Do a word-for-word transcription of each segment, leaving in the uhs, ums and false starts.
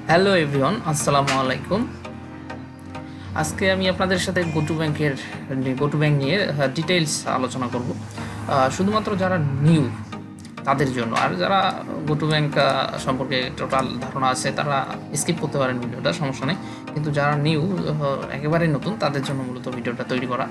Hello everyone, আসসালামু আলাইকুম। আজকে আমি আপনাদের সাথে গোটু ব্যাংকের গোটু ব্যাংক নিয়ে ডিটেইলস আলোচনা করব। শুধুমাত্র যারা নিউ তাদের জন্য, আর যারা গোটু ব্যাংক সম্পর্কে টোটাল ধারণা আছে তারা স্কিপ করতে পারেন ভিডিওটা, সমস্যা নেই। কিন্তু যারা নিউ, একেবারে নতুন, তাদের জন্য মূলত ভিডিওটা তৈরি করা।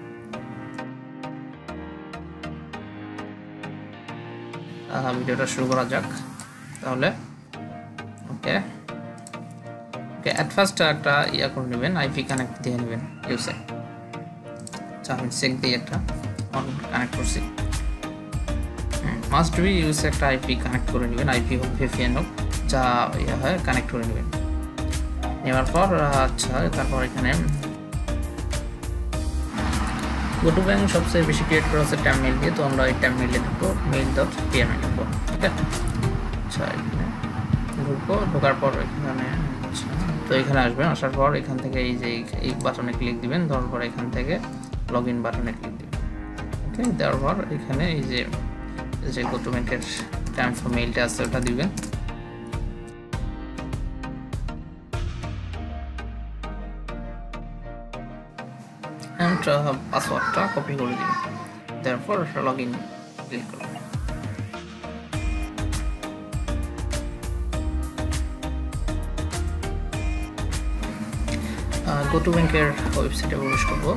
ভিডিওটা শুরু করা যাক তাহলে। ওকে ওকে অ্যাট ফার্স্ট একটা ইয়া করে নেবেন, আইপি কানেক্ট দিয়ে নেবেন ইউসে। আচ্ছা, আমি চেক দিয়ে একটা কানেক্ট করছি। মাস্ট বি ইউসে একটা আইপি কানেক্ট করে নেবেন, আইপি হোক ভিপিএন হোক, যা ইয়া হয় কানেক্ট করে নেবেন। নেওয়ার পর আচ্ছা, তারপর এখানে গোটু ব্যাংক সবচেয়ে বেশি ক্রিয়েট করা হচ্ছে ট্যাব মেইল দিয়ে, তো আমরা এই ট্যাব মেইলে ঢুকবো, মেইল ডট পিএমএ ঢুকবো। ঠিক আছে, আচ্ছা এখানে ঢুকবো। ঢোকার পর এখানে আচ্ছা তো এখানে আসবেন, আসার পর এখান থেকে এই যে এই বাটনে ক্লিক দিবেন, দেওয়ার পর এখান থেকে লগ ইন বাটনে ক্লিক দিবেন। ওকে, দেওয়ার পর এখানে এই যে যে গোটু ব্যাংকের টাইম ফর মেইলটা আছে ওটা দিবেন। অ্যান্ড পাসওয়ার্ডটা কপি করে দিবেন, দেওয়ার পর লগ ইন ক্লিক করবেন। গোটু ব্যাংকের ওয়েবসাইটে প্রবেশ করবো।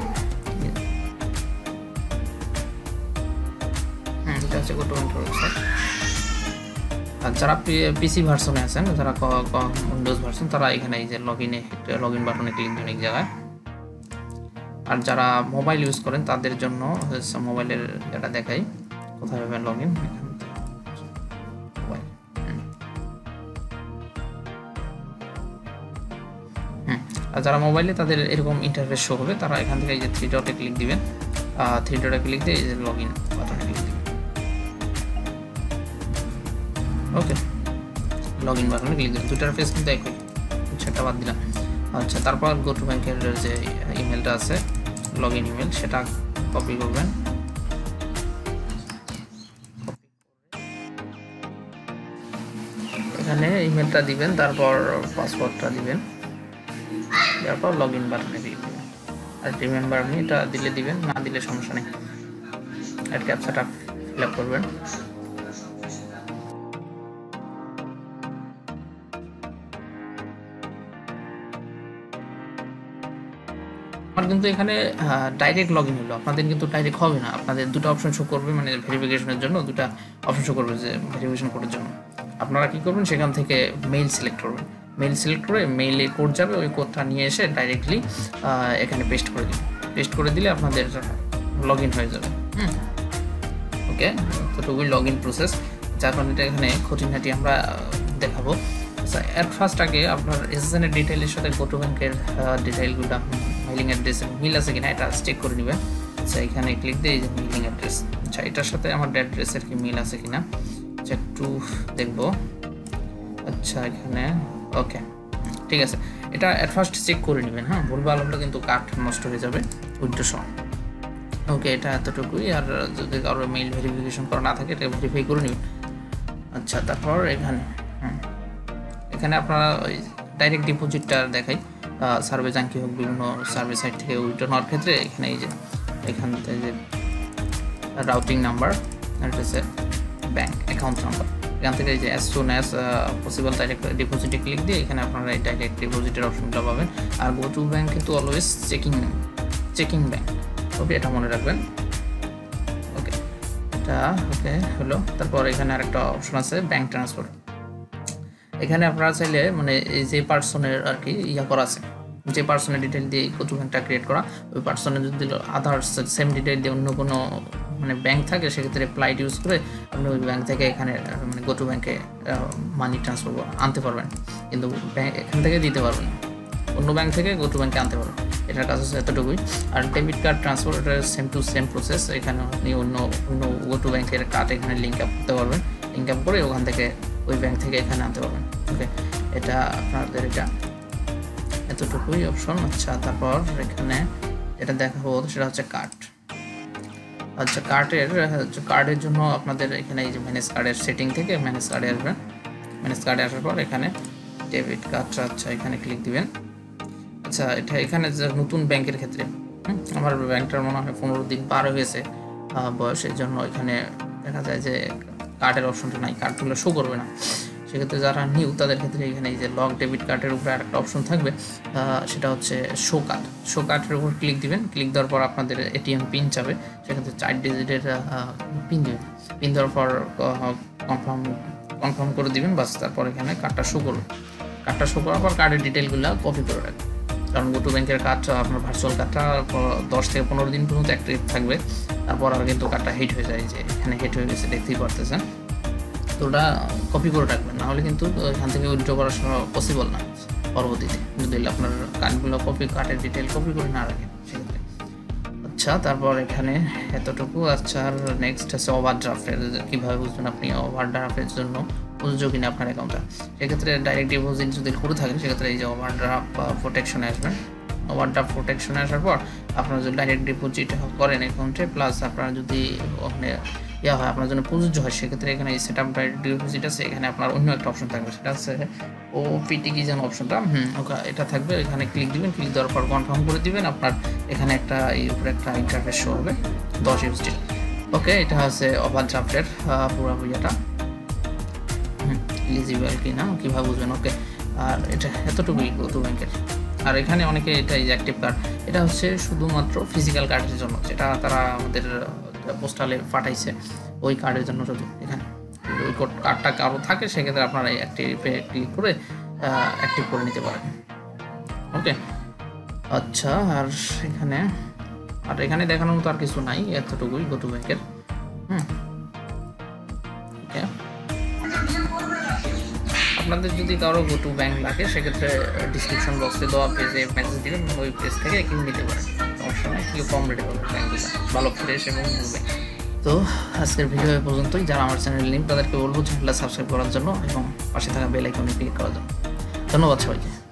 হুম এটা হচ্ছে গোটু ব্যাংকের ওয়েবসাইট। আর যারা পিসি ভার্সনে আছেন, যারা উইন্ডোজ ভার্সন, তারা এখানে এই যে লগ ইনে লগ ইন বাটনে ক্লিক দিন এক জায়গায়। আর যারা মোবাইল ইউজ করেন তাদের জন্য মোবাইলের এটা দেখাই, কোথায় পাবেন লগ ইন। আর যারা মোবাইলে, তাদের এরকম ইন্টারফেস শো হবে, তারা এখান থেকে এই যে থ্রি ডটে ক্লিক দিবেন, থ্রি ডটে ক্লিক দিয়ে এই যে লগ ইন বাটনে ক্লিক দিবেন। ওকে, লগ ইন বাটনে ক্লিক দিবেন। দুটার ফেস কিন্তু একই, সেটা বাদ দিলাম। আচ্ছা, তারপর গোটু ব্যাংকের যে ইমেলটা আছে, লগ ইন ইমেল, সেটা কপি করবেন। এখানে ইমেলটা দিবেন, তারপর পাসওয়ার্ডটা দিবেন, তারপর লগ ইন বাটনে ক্লিক দিবেন। আর রিমেম্বার মি এটা দিলে দিবেন, না দিলে সমস্যা নেই। আর ক্যাপচাটা ফিল আপ করবেন। আমার কিন্তু এখানে ডাইরেক্ট লগ ইন হলো, আপনাদের কিন্তু ডাইরেক্ট হবে না। আপনাদের দুটো অপশন শো করবে, মানে ভেরিফিকেশনের জন্য দুটো অপশন শো করবে, যে ভেরিফিকেশন কোডের জন্য আপনারা কী করবেন, সেখান থেকে মেইল সিলেক্ট করবেন। মেইল সিলেক্ট করে মেইলে কোড যাবে, ওই কোডটা নিয়ে এসে ডাইরেক্টলি এখানে পেস্ট করে দিন। পেস্ট করে দিলে আপনাদের লগ ইন হয়ে যাবে। হুম ওকে, ততটুকুই লগ ইন প্রসেস। যার কারণে এটা এখানে খুঁটিনাটি আমরা দেখাবো। আচ্ছা, অ্যাট ফার্স্ট আগে আপনার এসএসএন এর ডিটেইলের সাথে গোটু ব্যাংকের ডিটেইলগুলো, মেইলিং অ্যাড্রেস মিল আছে কিনা এটা চেক করে নেবেন। আচ্ছা, এখানে ক্লিক দিয়ে এই যে মেইলিং অ্যাড্রেস, আচ্ছা এটার সাথে আমার অ্যাড্রেসের কি মিল আছে কিনা আচ্ছা একটু দেখবো। আচ্ছা এখানে ওকে, ঠিক আছে। এটা অ্যাট ফার্স্ট চেক করে নেবেন। হ্যাঁ, ভুলভাল হলে কিন্তু কার্ড নষ্ট হয়ে যাবে উইথড্র সময়। ওকে, এটা এতটুকুই। আর যদি কারো মেইল ভেরিফিকেশন করা না থাকে, এটা ভেরিফাই করে নেবেন। আচ্ছা, তারপর এখানে হুম এখানে আপনারা ওই ডাইরেক্ট ডিপোজিটটা দেখাই, সার্ভে জাঙ্কি হোক, বিভিন্ন সার্ভে সাইট থেকে উইথড্র নেওয়ার ক্ষেত্রে এখানে এই যে এখান থেকে যে রাউটিং নাম্বার, এটা হচ্ছে ব্যাঙ্ক অ্যাকাউন্ট নাম্বার, এখান থেকে এই যে as soon as possible direct ডিপোজিটে ক্লিক দিয়ে এখানে আপনারা এই ডাইরেক্ট ডিপোজিটের অপশনটা পাবেন। আর গোটু ব্যাংক কিন্তু always checking checking bank. Okay, এটা মনে রাখবেন। ওকে, এটা ওকে হলো। তারপর এখানে আরেকটা অপশন আছে ব্যাংক ট্রান্সফার। এখানে আপনারা চাইলে, মানে এই যে পার্সনের আর কি ইয়া করা আছে, যে পার্সনের ডিটেল দিয়ে গোটু ব্যাংকটা ক্রিয়েট করা, ওই পার্সনের যদি আদার্স সেম ডিটেল দিয়ে অন্য কোনো মানে ব্যাংক থাকে, সেক্ষেত্রে ফ্লাইট ইউজ করে আপনি ওই ব্যাংক থেকে এখানে মানে গোটু ব্যাংকে মানি ট্রান্সফার আনতে পারবেন, কিন্তু এখান থেকে দিতে পারবেন না, অন্য ব্যাংক থেকে গোটু ব্যাংকে আনতে পারবেন। এটার কাজ হচ্ছে এতটুকুই। আর ডেবিট কার্ড ট্রান্সফার, এটা সেম টু সেম প্রসেস। এখানে আপনি অন্য অন্য গোটু ব্যাংকের কার্ড এখানে লিঙ্ক আপ করতে পারবেন, লিঙ্ক আপ করে ওখান থেকে ওই ব্যাংক থেকে এখানে আনতে পারবেন। ওকে, এটা আপনাদের এটা এতটুকুই অপশন। আচ্ছা, তারপর এখানে এটা দেখাবো, সেটা হচ্ছে কার্ড। আচ্ছা, কার্ডের কার্ডের জন্য আপনাদের এখানে এই যে ম্যানেজ কার্ডের সেটিং থেকে ম্যানেজ কার্ডে আসবেন। ম্যানেজ কার্ডে আসার পর এখানে ডেবিট কার্ড, আচ্ছা এখানে ক্লিক দিবেন। আচ্ছা এটা এখানে যে নতুন ব্যাংকের ক্ষেত্রে আমার ব্যাংকটার মনে হয় পনেরো দিন পার হয়েছে বয়সের জন্য এখানে দেখা যায় যে কার্ডের অপশনটা নাই, কার্ডগুলো শো করবে না। সেক্ষেত্রে যারা নিউ তাদের ক্ষেত্রে এখানে এই যে লক ডেবিট কার্ডের উপরে আরেকটা অপশন থাকবে, সেটা হচ্ছে শো কার্ড। শো কার্ডের উপর ক্লিক দিবেন। ক্লিক দেওয়ার পর আপনাদের এটিএম পিন চাবে, সেক্ষেত্রে চার ডিজিটের পিন দেবেন। পিন দেওয়ার পর কনফার্ম কনফার্ম করে দিবেন, বাস তারপর এখানে কার্ডটা শো করবে। কার্ডটা শো করার পর কার্ডের ডিটেলগুলো কপি করে রাখবেন, কারণ গোটু ব্যাংকের কার্ডটা আপনার ভার্চুয়াল কার্ডটা দশ থেকে পনেরো দিন পর্যন্ত অ্যাক্টিভ থাকবে, তারপর আর কিন্তু কার্ডটা হিট হয়ে যায়। যে এখানে হিট হয়ে গেছে দেখতেই পারতেছেন, তো ওটা কপি করে রাখবেন, নাহলে কিন্তু এখান থেকে উইথড্র করা পসিবল না পরবর্তীতে, যদি আপনার কার্ডগুলো কপি কার্ডের ডিটেল কপি করে না রাখেন সেক্ষেত্রে। আচ্ছা তারপর এখানে এতটুকু। আচ্ছা আর নেক্সট আছে ওভারড্রাফটের। কীভাবে বুঝবেন আপনি ওভারড্রাফটের জন্য প্রযোজ্য কিনা আপনার অ্যাকাউন্টটা? সেক্ষেত্রে ডাইরেক্ট ডিপোজিট যদি করে থাকেন সেক্ষেত্রে এই যে ওভারড্রাফট প্রোটেকশনে আসবেন। ওভারড্রাফট প্রোটেকশনে আসার পর আপনারা যদি ডাইরেক্ট ডিপোজিট করেন অ্যাকাউন্টে, প্লাস আপনারা যদি ওখানে ইয়া হয় আপনার জন্য প্রযোজ্য হয়, সেক্ষেত্রে এখানে এই সেট আপ ডাইরেক্ট ডিপোজিট আছে, এখানে আপনার অন্য একটা অপশন থাকবে, সেটা হচ্ছে ও পিটি কি যেন অপশনটা, হুম ওকে এটা থাকবে। এখানে ক্লিক দিবেন, ক্লিক দেওয়ার পর কনফার্ম করে দিবেন। আপনার এখানে একটা এই উপরে একটা ইন্টারফেস শো হবে দশ ইউএসডি। ওকে এটা হচ্ছে ওভারড্রাফটের পুরো ইয়েটা এলিজিবল কি না কীভাবে বুঝবেন। ওকে আর এটা এতটুকুই গোটু ব্যাংকের। আর এখানে অনেকে এটা এই যে অ্যাক্টিভ কার্ড, এটা হচ্ছে শুধুমাত্র ফিজিক্যাল কার্ডের জন্য, যেটা তারা আমাদের পোস্টালে পাঠাইছে ওই কার্ডের জন্য শুধু। এখানে ওই কার্ডটা কারো থাকে সেক্ষেত্রে আপনারা এই অ্যাক্টিভে ক্লিক করে অ্যাক্টিভ করে নিতে পারেন। ওকে আচ্ছা আর এখানে আর এখানে দেখানোর মতো আর কিছু নাই, এতটুকুই গোটু ব্যাংকের। হুম ওকে আপনাদের যদি কারো গোটু ব্যাংক লাগে সেক্ষেত্রে ডিসক্রিপশন বক্সে দেওয়া পেজে মেসেজ দিবেন, ওই পেজ থেকে কিনে নিতে পারেন, সমস্যা নেই। কেউ কম রেটে পাবেন ব্যাংকগুলো, ভালো ফ্রেশ এবং ব্যাংক। তো আজকের ভিডিও এ পর্যন্তই। যারা আমার চ্যানেল নেই তাদেরকে বলবো চ্যানেলটা সাবস্ক্রাইব করার জন্য এবং পাশে থাকা বেল আইকনে ক্লিক করার জন্য। ধন্যবাদ সবাইকে।